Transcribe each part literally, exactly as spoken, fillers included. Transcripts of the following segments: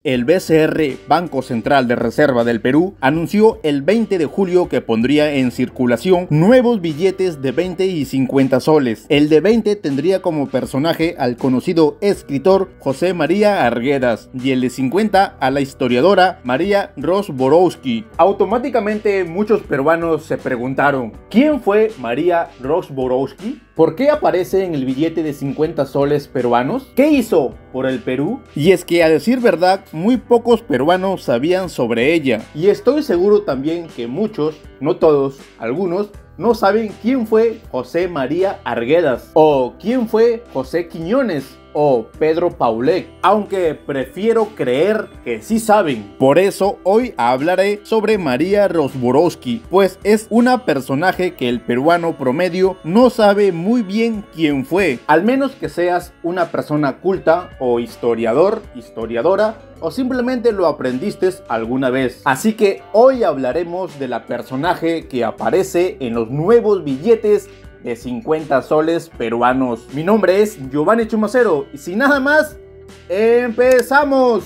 El B C R, Banco Central de Reserva del Perú, anunció el veinte de julio que pondría en circulación nuevos billetes de veinte y cincuenta soles. El de veinte tendría como personaje al conocido escritor José María Arguedas y el de cincuenta a la historiadora María Ros-Borowski. Automáticamente muchos peruanos se preguntaron, ¿quién fue María Ros-Borowski? ¿Por qué aparece en el billete de cincuenta soles peruanos? ¿Qué hizo por el Perú? Y es que, a decir verdad, muy pocos peruanos sabían sobre ella. Y estoy seguro también que muchos, no todos, algunos, no saben quién fue José María Arguedas, o quién fue José Quiñones, o Pedro Paulet, aunque prefiero creer que sí saben. Por eso hoy hablaré sobre María Ros-Borowski, pues es una personaje que el peruano promedio no sabe muy bien quién fue, al menos que seas una persona culta o historiador, historiadora, o simplemente lo aprendiste alguna vez. Así que hoy hablaremos de la personaje que aparece en los nuevos billetes de cincuenta soles peruanos. Mi nombre es Giovanni Chumacero y sin nada más, ¡empezamos!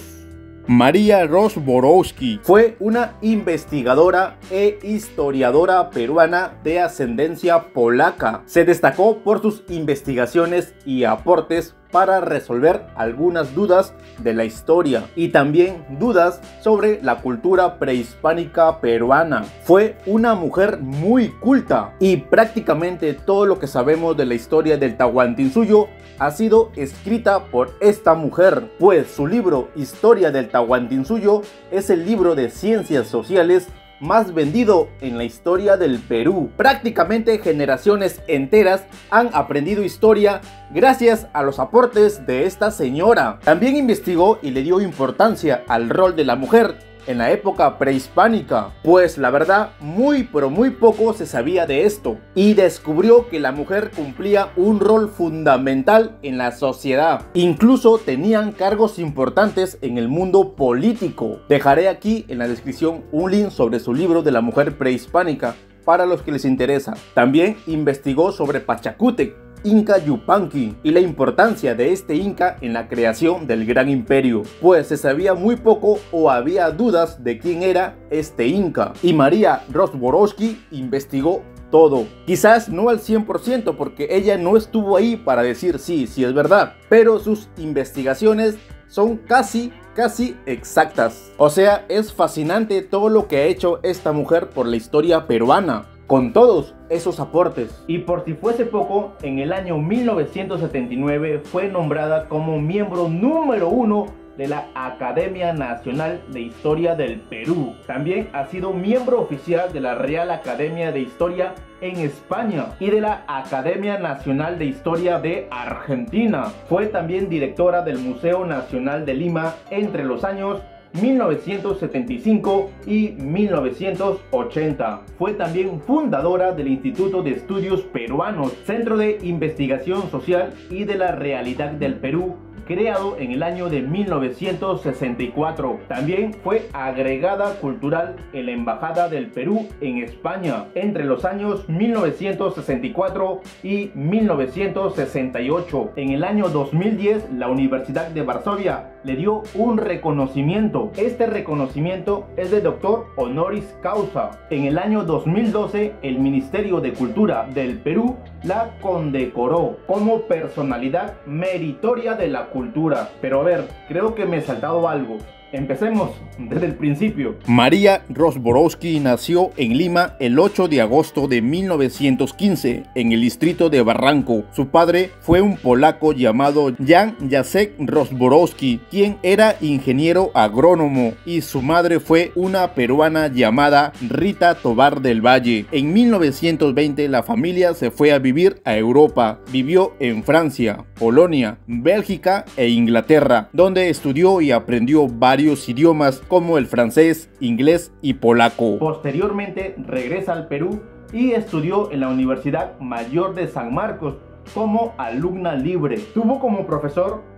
María Ros-Borowski fue una investigadora e historiadora peruana de ascendencia polaca. Se destacó por sus investigaciones y aportes para resolver algunas dudas de la historia y también dudas sobre la cultura prehispánica peruana. Fue una mujer muy culta y prácticamente todo lo que sabemos de la historia del Tahuantinsuyo ha sido escrita por esta mujer, pues su libro Historia del Tahuantinsuyo es el libro de ciencias sociales más vendido en la historia del Perú. Prácticamente generaciones enteras han aprendido historia gracias a los aportes de esta señora. También investigó y le dio importancia al rol de la mujer en la época prehispánica, pues la verdad muy pero muy poco se sabía de esto, y descubrió que la mujer cumplía un rol fundamental en la sociedad. Incluso tenían cargos importantes en el mundo político. Dejaré aquí en la descripción un link sobre su libro de la mujer prehispánica para los que les interesa. También investigó sobre Pachacútec, Inca Yupanqui, y la importancia de este inca en la creación del gran imperio, pues se sabía muy poco o había dudas de quién era este inca, y María Ros-Borowski investigó todo. Quizás no al cien por ciento porque ella no estuvo ahí para decir sí, sí es verdad, pero sus investigaciones son casi casi exactas. O sea, es fascinante todo lo que ha hecho esta mujer por la historia peruana, con todos esos aportes. Y por si fuese poco, en el año mil novecientos setenta y nueve fue nombrada como miembro número uno de la Academia Nacional de Historia del Perú. También ha sido miembro oficial de la Real Academia de Historia en España y de la Academia Nacional de Historia de Argentina. Fue también directora del Museo Nacional de Lima entre los años mil novecientos setenta y cinco y mil novecientos ochenta. Fue también fundadora del Instituto de Estudios Peruanos, Centro de Investigación Social y de la Realidad del Perú, creado en el año de mil novecientos sesenta y cuatro. También fue agregada cultural en la Embajada del Perú en España entre los años mil novecientos sesenta y cuatro y mil novecientos sesenta y ocho. En el año dos mil diez, la Universidad de Varsovia le dio un reconocimiento. Este reconocimiento es de doctor honoris causa. En el año dos mil doce, el Ministerio de Cultura del Perú la condecoró como personalidad meritoria de la cultura. Pero a ver, creo que me he saltado algo. Empecemos desde el principio. María Ros-Borowski nació en Lima el ocho de agosto de mil novecientos quince en el distrito de Barranco. Su padre fue un polaco llamado Jan Jacek Ros-Borowski, quien era ingeniero agrónomo, y su madre fue una peruana llamada Rita Tovar del Valle. En mil novecientos veinte la familia se fue a vivir a Europa. Vivió en Francia, Polonia, Bélgica e Inglaterra, donde estudió y aprendió varios idiomas como el francés, inglés y polaco. Posteriormente regresa al Perú y estudió en la Universidad Mayor de San Marcos como alumna libre. Tuvo como profesor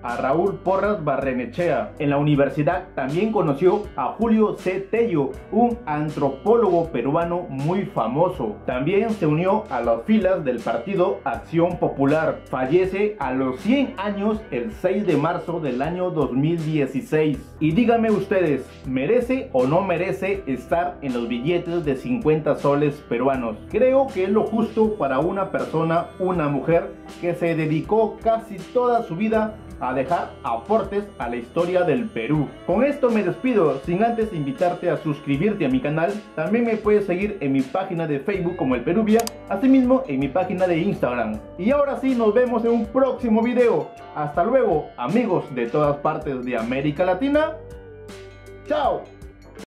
a Raúl Porras Barrenechea. En la universidad también conoció a Julio C. Tello, un antropólogo peruano muy famoso. También se unió a las filas del partido Acción Popular. Fallece a los cien años el seis de marzo del año dos mil dieciséis. Y díganme ustedes, ¿merece o no merece estar en los billetes de cincuenta soles peruanos? Creo que es lo justo para una persona, una mujer que se dedicó casi toda su vida a dejar aportes a la historia del Perú. Con esto me despido, sin antes invitarte a suscribirte a mi canal. También me puedes seguir en mi página de Facebook como El Peruvia, asimismo en mi página de Instagram. Y ahora sí, nos vemos en un próximo video. Hasta luego, amigos de todas partes de América Latina. ¡Chao!